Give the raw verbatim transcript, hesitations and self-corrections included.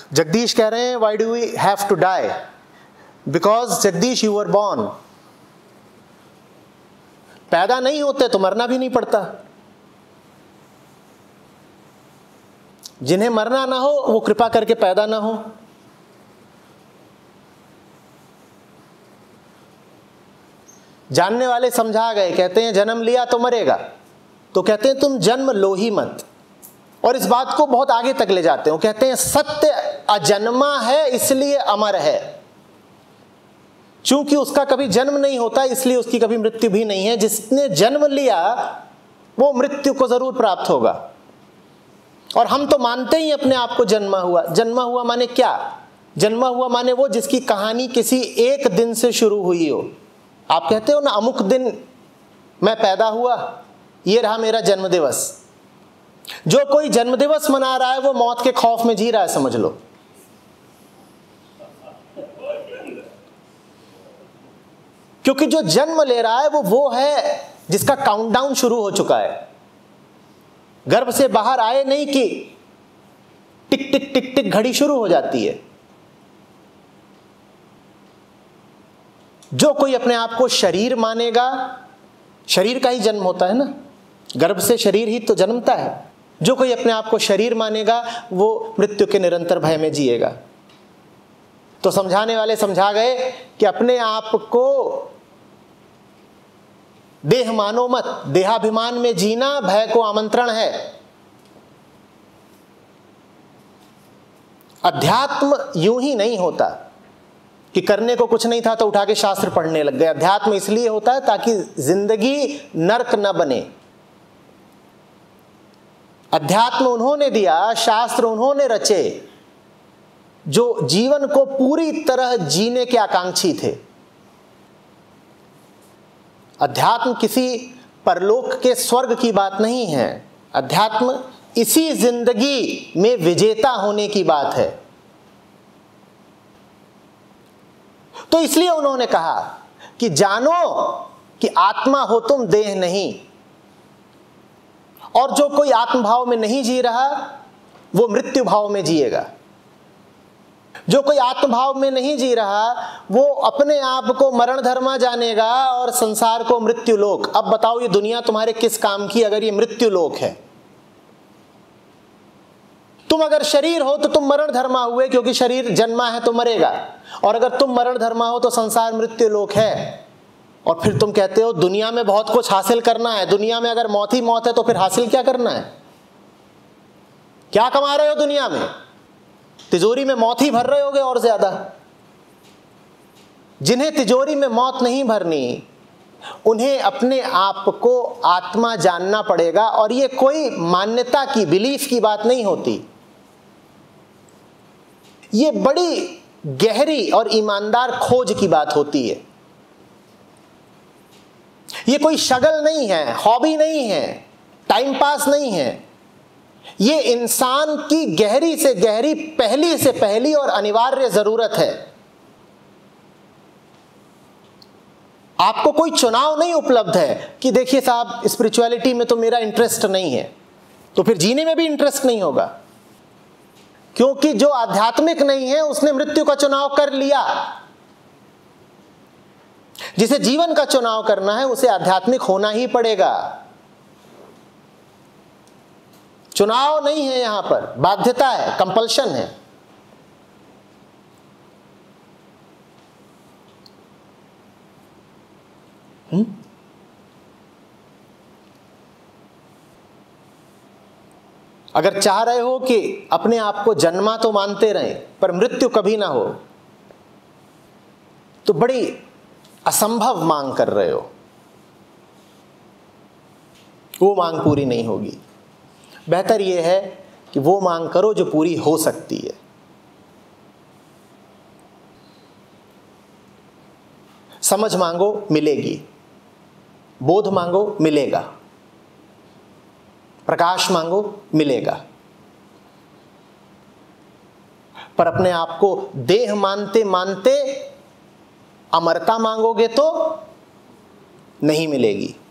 जगदीश कह रहे हैं why do we have to die, because Jagdish you were born. पैदा नहीं होते तो मरना भी नहीं पड़ता। जिन्हें मरना ना हो वो कृपा करके पैदा ना हो। जानने वाले समझा गए, कहते हैं जन्म लिया तो मरेगा, तो कहते हैं तुम जन्म लो ही मत। और इस बात को बहुत आगे तक ले जाते हैं, वो कहते हैं सत्य अजन्मा है इसलिए अमर है। चूंकि उसका कभी जन्म नहीं होता इसलिए उसकी कभी मृत्यु भी नहीं है। जिसने जन्म लिया वो मृत्यु को जरूर प्राप्त होगा। और हम तो मानते ही अपने आप को जन्मा हुआ। जन्मा हुआ माने क्या? जन्मा हुआ माने वो जिसकी कहानी किसी एक दिन से शुरू हुई हो। आप कहते हो ना अमुक दिन मैं पैदा हुआ, ये रहा मेरा जन्म दिवस। जो कोई जन्म दिवस मना रहा है वो मौत के खौफ में जी रहा है, समझ लो। क्योंकि जो जन्म ले रहा है वो वो है जिसका काउंटडाउन शुरू हो चुका है। गर्भ से बाहर आए नहीं कि टिक टिक टिक टिक घड़ी शुरू हो जाती है। जो कोई अपने आप को शरीर मानेगा, शरीर का ही जन्म होता है ना, गर्भ से शरीर ही तो जन्मता है। जो कोई अपने आप को शरीर मानेगा वो मृत्यु के निरंतर भय में जिएगा। तो समझाने वाले समझा गए कि अपने आप को देह मानो मत, देहाभिमान में जीना भय को आमंत्रण है। अध्यात्म यूं ही नहीं होता कि करने को कुछ नहीं था तो उठा के शास्त्र पढ़ने लग गए। अध्यात्म इसलिए होता है ताकि जिंदगी नरक न बने। अध्यात्म उन्होंने दिया, शास्त्र उन्होंने रचे जो जीवन को पूरी तरह जीने के आकांक्षी थे। अध्यात्म किसी परलोक के स्वर्ग की बात नहीं है। अध्यात्म इसी जिंदगी में विजेता होने की बात है। तो इसलिए उन्होंने कहा कि जानो कि आत्मा हो तुम, देह नहीं। और जो कोई आत्मभाव में नहीं जी रहा वो मृत्यु भाव में जिएगा। जो कोई आत्मभाव में नहीं जी रहा वो अपने आप को मरण धर्मा जानेगा और संसार को मृत्यु लोक। अब बताओ ये दुनिया तुम्हारे किस काम की अगर ये मृत्यु लोक है? तुम अगर शरीर हो तो तुम मरण धर्मा हुए, क्योंकि शरीर जन्मा है तो मरेगा। और अगर तुम मरण धर्मा हो तो संसार मृत्यु लोक है। और फिर तुम कहते हो दुनिया में बहुत कुछ हासिल करना है। दुनिया में अगर मौत ही मौत है तो फिर हासिल क्या करना है? क्या कमा रहे हो दुनिया में? तिजोरी में मौत ही भर रहे होगे और ज्यादा। जिन्हें तिजोरी में मौत नहीं भरनी उन्हें अपने आप को आत्मा जानना पड़ेगा। और ये कोई मान्यता की, बिलीफ की बात नहीं होती। ये बड़ी गहरी और ईमानदार खोज की बात होती है। ये कोई शगल नहीं है, हॉबी नहीं है, टाइम पास नहीं है। ये इंसान की गहरी से गहरी, पहली से पहली और अनिवार्य जरूरत है। आपको कोई चुनाव नहीं उपलब्ध है कि देखिए साहब स्पिरिचुअलिटी में तो मेरा इंटरेस्ट नहीं है, तो फिर जीने में भी इंटरेस्ट नहीं होगा। क्योंकि जो आध्यात्मिक नहीं है उसने मृत्यु का चुनाव कर लिया। जिसे जीवन का चुनाव करना है उसे आध्यात्मिक होना ही पड़ेगा। चुनाव नहीं है, यहां पर बाध्यता है, कंपल्शन है। हुँ? अगर चाह रहे हो कि अपने आप को जन्मा तो मानते रहें पर मृत्यु कभी ना हो, तो बड़ी असंभव मांग कर रहे हो। वो मांग पूरी नहीं होगी। बेहतर यह है कि वो मांग करो जो पूरी हो सकती है। समझ मांगो, मिलेगी। बोध मांगो, मिलेगा। प्रकाश मांगो, मिलेगा। पर अपने आप को देह मानते मानते अमरता मांगोगे तो नहीं मिलेगी।